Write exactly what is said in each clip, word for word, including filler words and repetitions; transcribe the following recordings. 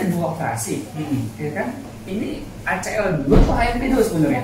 dua operasi, hmm. ya kan? Ini A C L dulu atau H M P dulu sebenarnya?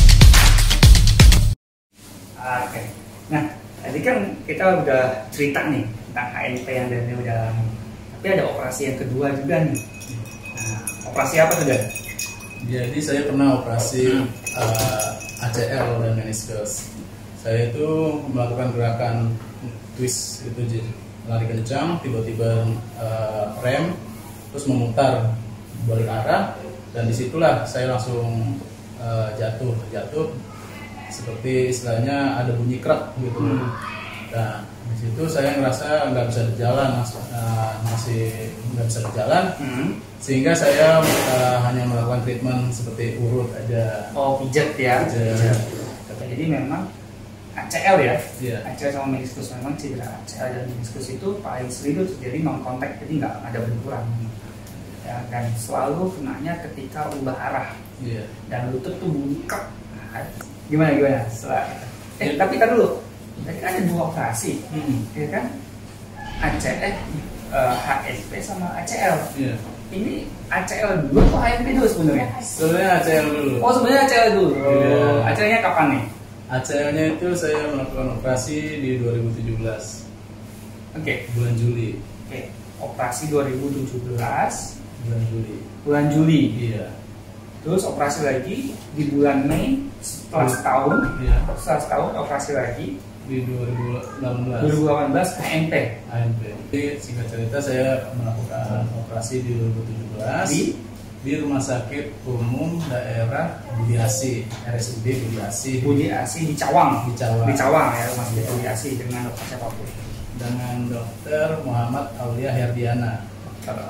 Oke, nah tadi kan kita udah cerita nih tentang H M P yang Daniel udah alami, tapi ada operasi yang kedua juga nih. Nah, operasi apa sudah? Jadi saya pernah operasi uh, A C L dan meniskus. Saya itu melakukan gerakan twist itu, lari kencang, tiba-tiba uh, rem, terus memutar balik arah, dan disitulah saya langsung uh, jatuh, jatuh seperti istilahnya ada bunyi krek gitu. Hmm. Nah di situ saya ngerasa nggak bisa berjalan, mas, uh, masih nggak bisa berjalan, hmm. sehingga saya uh, hanya melakukan treatment seperti urut aja. Oh, pijat ya? Pijat. Jadi memang A C L ya, yeah. A C L sama meniskus, memang cedera A C L dan meniskus itu paling sering terjadi non kontak, jadi nggak ada benturan ya, dan selalu kenanya ketika ubah arah, yeah. dan lutut tuh bungkak. Nah, gimana gimana? Setelah, eh yeah. tapi tar dulu, tadi ada dua operasi, hmm. ya kan? A C L, uh, H S P sama A C L. Yeah. Ini A C L dulu atau H M P dulu sebenarnya? Sebenarnya A C L dulu. Oh sebenarnya A C L dulu. Yeah. A C L-nya kapan nih? A C L-nya itu saya melakukan operasi di dua ribu tujuh belas. Oke. Okay. Bulan Juli. Oke. Okay. Operasi dua ribu tujuh belas. Bulan Juli. Bulan Juli. Iya. Terus operasi lagi di bulan Mei setelah setahun. Iya. Setelah setahun operasi lagi di dua ribu delapan belas. dua ribu delapan belas H M P. H M P. Jadi singkat cerita saya melakukan operasi di dua ribu tujuh belas. Di di Rumah Sakit Umum Daerah Budi Asih, R S U D Budi Asih. Budi Asih di Cawang. Di Cawang. Di Cawang ya, Rumah Sakit Budi Asih, dengan dokter siapa pun? Dengan dokter Muhammad Aulia Herdiana. Dokter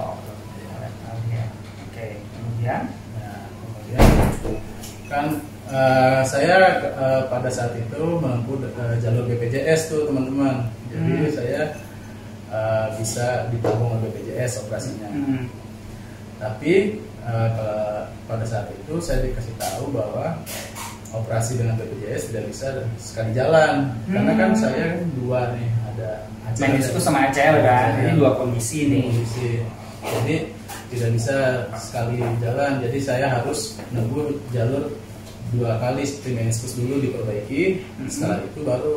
Aulia. Oke, kemudian? Nah, kemudian kan uh, saya uh, pada saat itu menempuh uh, jalur B P J S tuh teman-teman. Jadi hmm. saya uh, bisa ditanggung oleh B P J S operasinya. Hmm. Tapi Uh, pada saat itu saya dikasih tahu bahwa operasi dengan B P J S tidak bisa sekali jalan, hmm. karena kan saya dua nih, ada A C L meniskus sama A C L kan, jadi dua kondisi nih. Kondisi. Jadi tidak bisa sekali jalan, jadi saya harus nunggu jalur dua kali, seperti meniskus dulu diperbaiki, hmm. setelah itu baru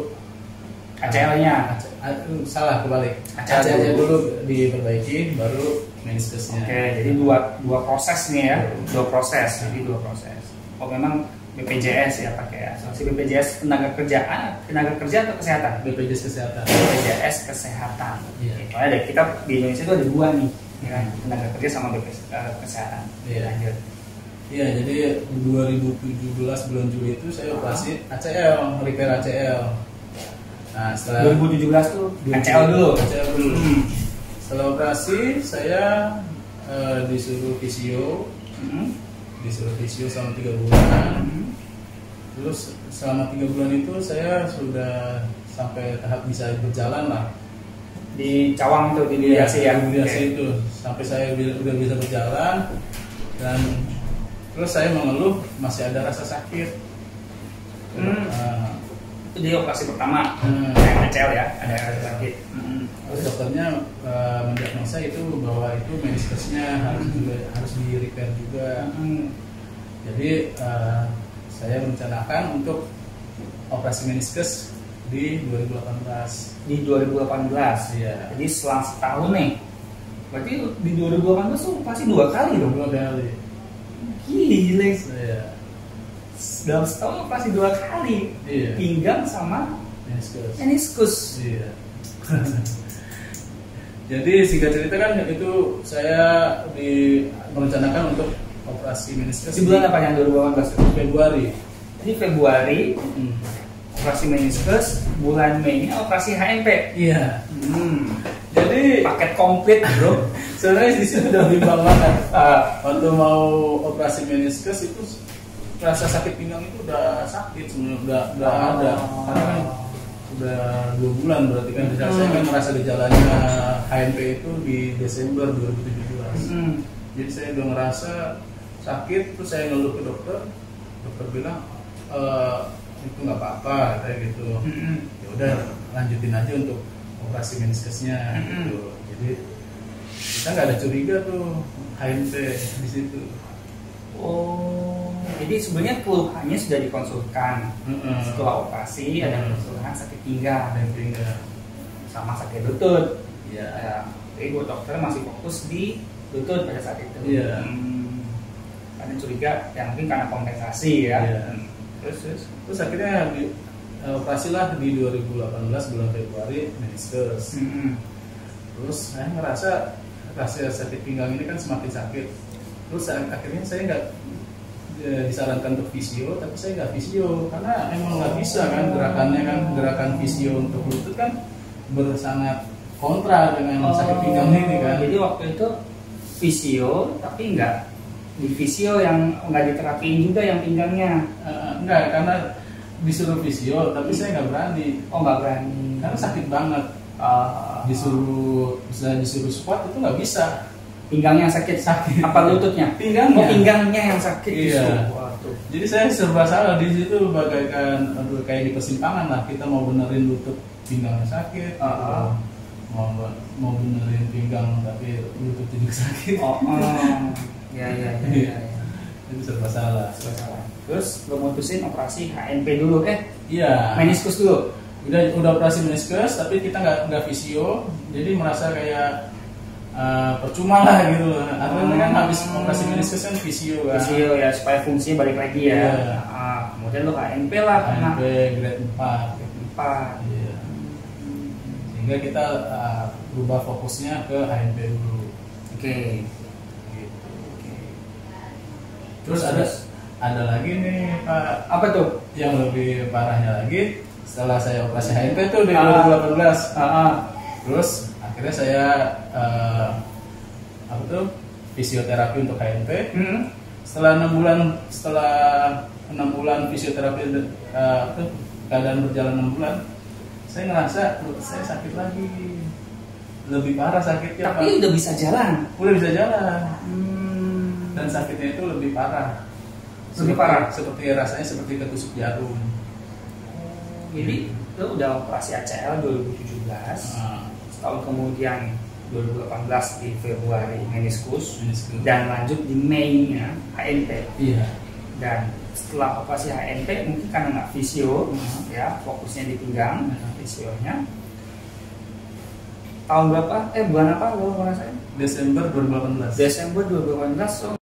A C L-nya. Salah, kebalik. A C L-nya dulu diperbaiki, baru meniskusnya. Oke, jadi dua dua proses nih ya, dua proses, jadi dua proses. Oh memang B P J S ya pakai asuransi B P J S tenaga kerjaan, tenaga kerja atau kesehatan? B P J S kesehatan. B P J S kesehatan. Iya. Itu ada, kita di Indonesia itu ada dua nih, ya kan? Tenaga kerja sama B P J S uh, kesehatan. Iya. Lanjut. Iya, jadi dua ribu tujuh belas bulan Juli itu saya operasi A C L, repair A C L. Nah, setelah dua ribu tujuh belas tuh A C L dulu. A C L dulu. Hmm. Setelah operasi saya uh, disuruh fisio, hmm. disuruh fisio selama tiga bulan. Hmm. Terus selama tiga bulan itu saya sudah sampai tahap bisa berjalan lah. Di Cawang itu, di Budi Asih ya? Di Budi Asih itu sampai saya sudah bisa berjalan, dan terus saya mengeluh masih ada rasa sakit. Hmm. Uh, itu dia operasi pertama, hmm. A C L ya, ada rasa sakit. Hmm. Terus dokternya uh, mendiagnosa itu bahwa itu meniskusnya harus juga harus di repair juga. Hmm. Jadi uh, saya merencanakan untuk operasi meniskus di dua ribu delapan belas. Di dua ribu delapan belas. Iya. Jadi selang setahun nih. Berarti di dua ribu delapan belas tuh pasti dua kali dong. Dua kali. Gile. Iya. Dalam setahun pasti dua kali. Iya. Pinggang sama meniskus. Meniskus. Iya. Jadi singkat cerita kan itu saya di merencanakan untuk operasi meniskus di bulan apa yang dua ribu delapan belas? Februari. Jadi Februari hmm. operasi meniskus, bulan Mei ini operasi H M P. Iya. Hmm. Jadi paket komplit bro. Sebenarnya di situ udah bimbang banget. Uh, waktu mau operasi meniskus itu rasa sakit pinggang itu udah sakit sebenarnya, udah udah oh. ada. Karena kan udah dua bulan berarti kan. Hmm. Saya kan merasa gejalanya H M P itu di Desember dua ribu tujuh belas. Hmm. Jadi saya udah ngerasa sakit, terus saya ngeluh ke dokter. Dokter bilang e, itu nggak apa-apa kayak gitu. Hmm. Ya udah lanjutin aja untuk operasi meniskusnya. Hmm. Gitu. Jadi Kita nggak ada curiga tuh H N P di situ. Oh, jadi sebenarnya keluhannya sudah dikonsulkan. Mm-hmm. Setelah operasi mm-hmm. ada keluhan sakit pinggang, dan pinggang, sama sakit lutut. Iya. Ya, jadi buat dokter masih fokus di lutut pada saat itu. Iya. Hmm, karena curiga, ya mungkin karena kompensasi ya. Iya. Hmm. Terus, terus, terus akhirnya di, operasi lah di dua ribu delapan belas bulan Februari meniscus. Hmm. Terus saya ngerasa rasa sakit pinggang ini kan semakin sakit. Terus akhirnya saya nggak e, disarankan untuk fisio, tapi saya nggak fisio karena emang nggak bisa kan gerakannya kan gerakan fisio untuk lutut kan bersangat kontra dengan oh, sakit pinggang ini kan. Jadi waktu itu fisio tapi nggak di fisio yang nggak diterapiin juga yang pinggangnya. Uh, enggak, karena disuruh fisio tapi saya nggak berani. Oh nggak berani. Karena sakit banget. Uh, disuruh bisa disuruh squat itu nggak bisa. Pinggangnya sakit, sakit. Apa lututnya? Pinggangnya. Oh, pinggangnya yang sakit. Iya. Waduh. Jadi saya serba salah di situ, bagaikan aduh, kayak di persimpangan lah. Kita mau benerin lutut pinggangnya sakit, uh -huh. mau mau benerin pinggang tapi lutut juga sakit. Oh, oh. Ya, ya, ya, ya, ya. Itu serba salah. Serba salah. Terus lo mutusin operasi H N P dulu, eh? Iya. Meniskus dulu. Udah udah operasi meniskus, tapi kita nggak nggak fisio, jadi merasa kayak Uh, percuma lah gitu loh. Artinya kan habis operasi meniskus kan fisio kan. Fisio ya supaya fungsinya balik lagi ya. Yeah. Uh, kemudian lo H N P lah. H N P grade empat. Grade empat. Yeah. Sehingga kita uh, berubah fokusnya ke H N P dulu. Oke. Okay. Gitu. Okay. Terus, Terus ada ada lagi nih Pak. Apa tuh? Yang lebih parahnya lagi setelah saya operasi H N P tuh di dua ribu delapan belas. Uh, uh, uh. Terus akhirnya saya uh, apa tuh fisioterapi untuk H N P. Hmm. Setelah enam bulan setelah enam bulan fisioterapi uh, tuh, keadaan berjalan enam bulan, saya ngerasa lutut saya sakit lagi, lebih parah sakitnya. Tapi Pak. Udah bisa jalan. Udah bisa jalan. Hmm. Dan sakitnya itu lebih parah. Lebih parah. Seperti rasanya seperti ketusuk jarum. Jadi itu udah operasi A C L dua ribu tujuh belas. Uh. Tahun kemudian dua ribu delapan belas di Februari meniskus, meniskus dan lanjut di Mei-nya H N P. Iya. Dan setelah operasi H N P mungkin karena nggak fisio, uh-huh. ya fokusnya di pinggang, uh-huh. fisionya. Tahun berapa? Eh bulan apa lo ngerasain? Desember dua ribu delapan belas. Desember dua ribu delapan belas. So